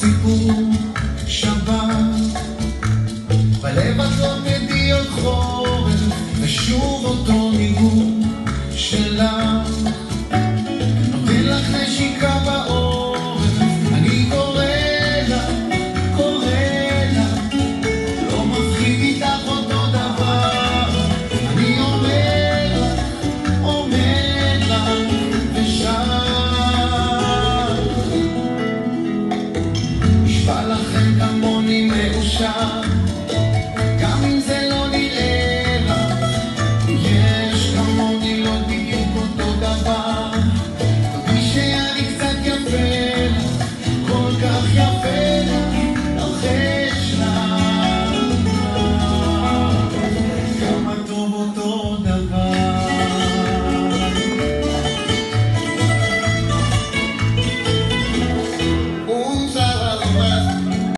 סיפור שבת, בלב את לא תדעי עוד חורף, ושוב אותו ניגון שלך נותן לך נשיקה בעורף. אני קורא לה, לא מפחיד איתך אותו דבר. אני אומר לה ושר, נשבע לכם כמוני מאושר.